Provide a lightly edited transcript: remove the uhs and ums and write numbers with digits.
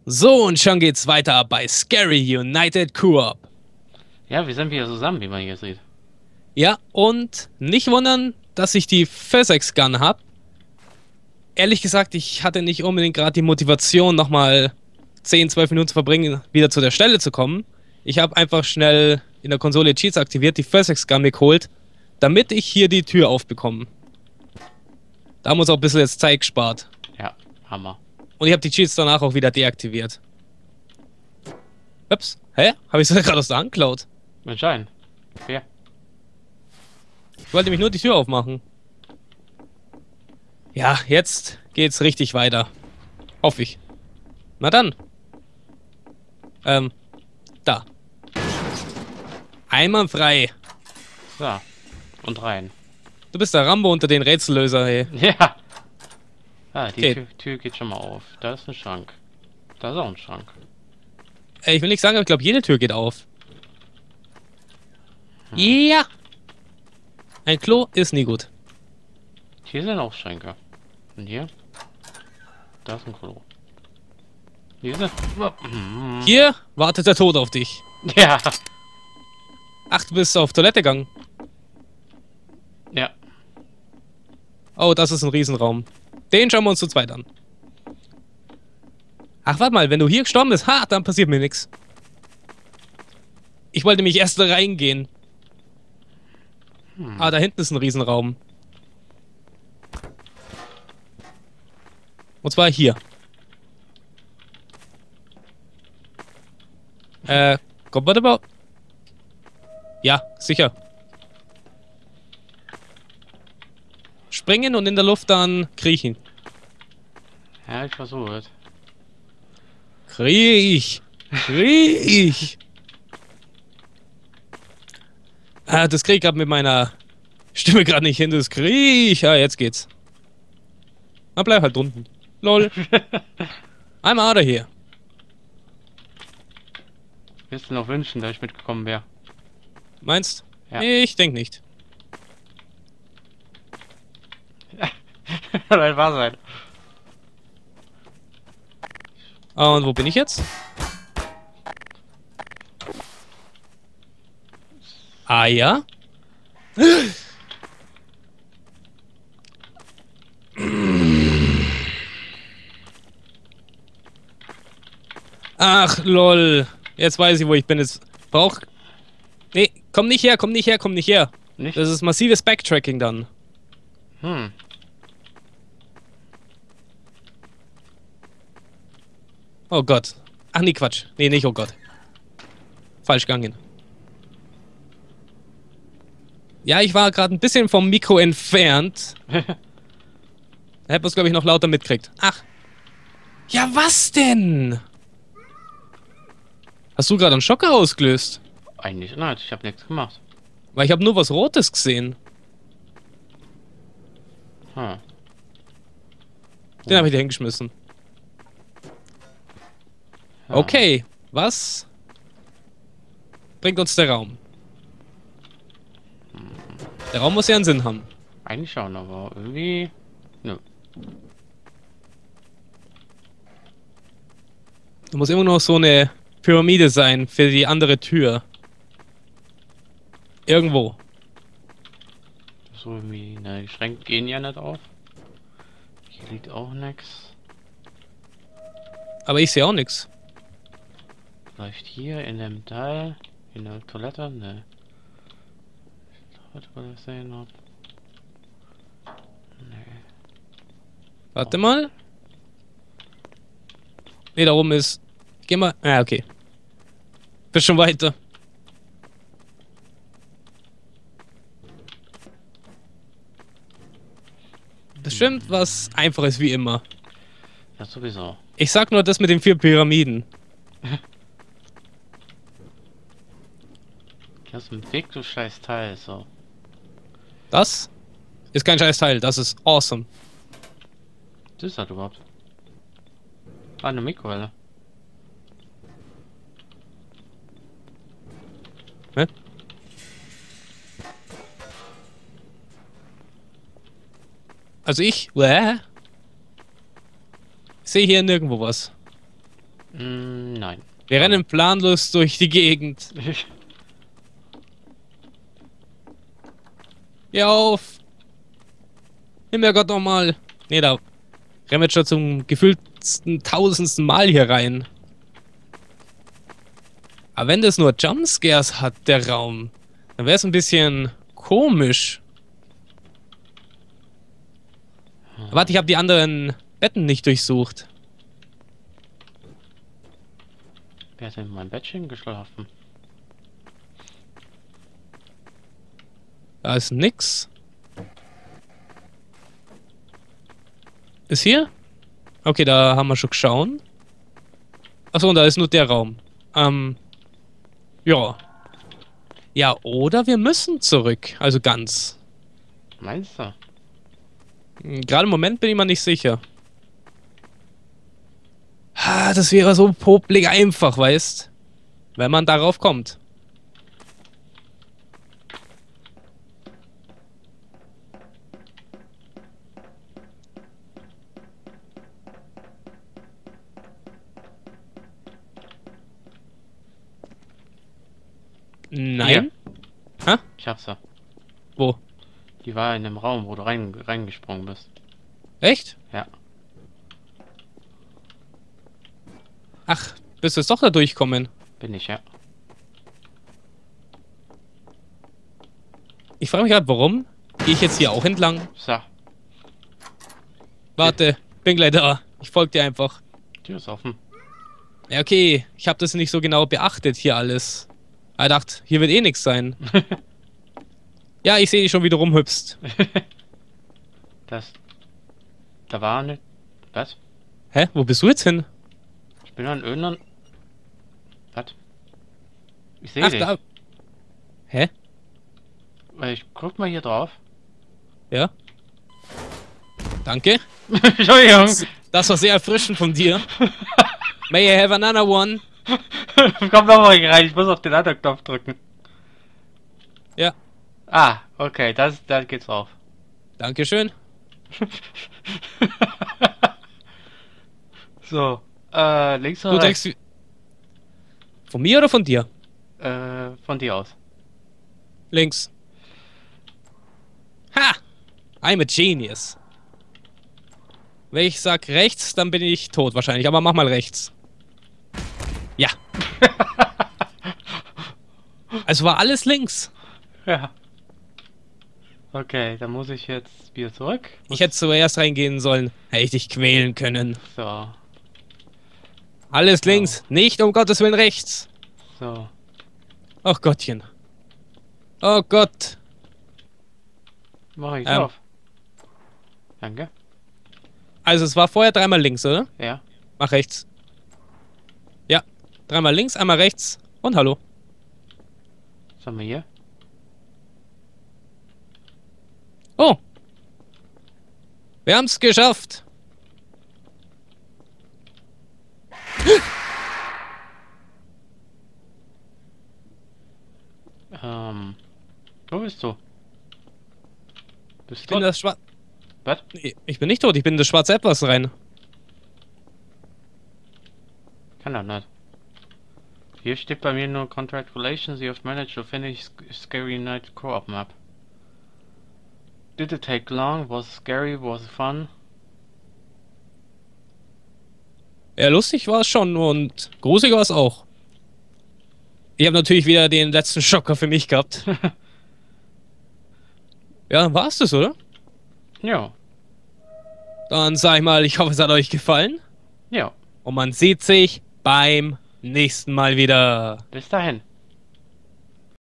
So, und schon geht's weiter bei Scary United Coop. Ja, wir sind wieder zusammen, wie man hier sieht. Ja, und nicht wundern, dass ich die Physics Gun hab. Ehrlich gesagt, ich hatte nicht unbedingt gerade die Motivation, nochmal 10, 12 Minuten zu verbringen, wieder zu der Stelle zu kommen. Ich habe einfach schnell in der Konsole Cheats aktiviert, die Physics Gun mir geholt, damit ich hier die Tür aufbekomme. Da haben wir uns auch ein bisschen jetzt Zeit gespart. Ja, Hammer. Und ich habe die Cheats danach auch wieder deaktiviert. Ups, hä? Habe ich sie gerade aus der Hand geklaut? Entscheiden. Ja. Ich wollte nämlich nur die Tür aufmachen. Ja, jetzt geht's richtig weiter. Hoffe ich. Na dann. Da. Einwandfrei. So. Und rein. Du bist der Rambo unter den Rätsellöser, hey. Ja. Ah, die Okay. Tür geht schon mal auf. Da ist ein Schrank. Da ist auch ein Schrank. Ich will nicht sagen, aber ich glaube, jede Tür geht auf. Ja. Ein Klo ist nie gut. Hier sind auch Schränke. Und hier? Da ist ein Klo. Hier sind... Hier wartet der Tod auf dich. Ja. Ach, du bist auf Toilette gegangen. Ja. Oh, das ist ein Riesenraum. Den schauen wir uns zu zweit an. Ach, warte mal, wenn du hier gestorben bist, dann passiert mir nichts. Ich wollte mich erst da reingehen. Ah, da hinten ist ein Riesenraum. Und zwar hier. Kommt man da? Ja, sicher. Springen und in der Luft dann kriechen. Ja, ich versuche es. Kriech! Kriech! Das krieg ich gerade mit meiner Stimme gerade nicht hin. Das Kriech! Ja, jetzt geht's. Na, bleib halt unten. Lol. I'm out of here. Willst du noch wünschen, dass ich mitgekommen wäre? Meinst? Ja. Ich denk nicht. Soll wahr sein. Und wo bin ich jetzt? Ah ja? Ach, lol. Jetzt weiß ich, wo ich bin. Jetzt brauch... Nee, komm nicht her, komm nicht her, komm nicht her. Nicht? Das ist massives Backtracking dann. Hm. Oh Gott. Ach nee, Quatsch. Nee, nicht oh Gott. Falsch gegangen. Ja, ich war gerade ein bisschen vom Mikro entfernt. Hätte man es, glaube ich, noch lauter mitkriegt. Ach. Ja, was denn? Hast du gerade einen Schocker ausgelöst? Eigentlich nein, ich habe nichts gemacht. Weil ich habe nur was Rotes gesehen. Hm. Den habe ich dir hingeschmissen. Ja. Okay, was bringt uns der Raum? Der Raum muss ja einen Sinn haben. Eigentlich schon, aber irgendwie... Nö. Da muss immer noch so eine Pyramide sein für die andere Tür. Irgendwo. So irgendwie... Ne, die Schränke gehen ja nicht auf. Hier liegt auch nichts. Aber ich sehe auch nichts. Vielleicht hier in dem Teil. In der Toilette? Ne. Was ich sehen hab. Nee. Warte mal. Ne, da oben ist... Geh mal... Ah, okay. Bist schon weiter. Bestimmt was Einfaches wie immer. Ja, sowieso. Ich sag nur das mit den 4 Pyramiden. Das ist ein Weg, du scheiß Teil, so. Das ist kein scheiß Teil, das ist awesome. Was ist das überhaupt? Ah, eine Mikrowelle. Ne? Also ich sehe hier nirgendwo was. Nein. Wir rennen planlos durch die Gegend. Geh auf! Himmelgott nochmal! Nee, da rennen wir jetzt schon zum gefühlten tausendsten Mal hier rein. Aber wenn das nur Jumpscares hat, der Raum, dann wäre es ein bisschen komisch. Warte, ich habe die anderen Betten nicht durchsucht. Wer hat denn in meinem Bettchen geschlafen? Da ist nix. Ist hier? Okay, da haben wir schon geschaut. Achso, und da ist nur der Raum. Ja. Ja, oder wir müssen zurück. Also ganz. Meinst du? Gerade im Moment bin ich mir nicht sicher. Das wäre so popelig einfach, weißt? Wenn man darauf kommt. Nein? Hä? Ich hab's ja. Wo? Die war in dem Raum, wo du reingesprungen bist. Echt? Ja. Ach, bist du jetzt doch da durchkommen? Bin ich, ja. Ich frage mich gerade, warum? Gehe ich jetzt hier auch entlang? So, Warte, bin gleich da. Ich folge dir einfach. Tür ist offen. Ja, okay. Ich habe das nicht so genau beachtet hier alles. Ich dachte, hier wird eh nichts sein. Ja, ich sehe dich schon, wie du rumhüpfst. Da war nicht. Was? Hä? Wo bist du jetzt hin? Ich bin an irgendeinem. Was? Ich sehe Ach, dich. da. Hä? Ich guck mal hier drauf. Ja? Danke. Entschuldigung. Das war sehr erfrischend von dir. May I have another one? Komm noch mal hier rein, ich muss auf den anderen Knopf drücken. Ja. Ah, okay, da geht's auf. Dankeschön. So, links Du oder rechts? denkst. Von mir oder von dir? Von dir aus. Links. Ha! I'm a genius. Wenn ich sag rechts, dann bin ich tot wahrscheinlich. Aber mach mal rechts. Ja. Also war alles links. Ja. Okay, dann muss ich jetzt wieder zurück. Ich hätte zuerst reingehen sollen. Hätte ich dich quälen können. So, Alles links. Nicht um Gottes Willen rechts. so. Ach Gottchen. Oh Gott. Mach ich Ähm. auf. Danke. Also es war vorher dreimal links, oder? Ja. Mach rechts. Ja. Dreimal links, einmal rechts. Und hallo. Was haben wir hier? Oh. Wir haben's geschafft. Wo bist du? Ich Bist bin du? das schwarze... Was? Nee, ich bin nicht tot, ich bin in das schwarze Etwas rein. Kann doch nicht. Hier steht bei mir nur Congratulations, you have managed to finish Scary Night Co-op Map. Did it take long? Was it scary? Was it fun? Ja, lustig war es schon und gruselig war es auch. Ich habe natürlich wieder den letzten Schocker für mich gehabt. Ja, war's das, oder? Ja. Dann sag ich mal, ich hoffe, es hat euch gefallen. Ja. Und man sieht sich beim nächsten Mal wieder. Bis dahin.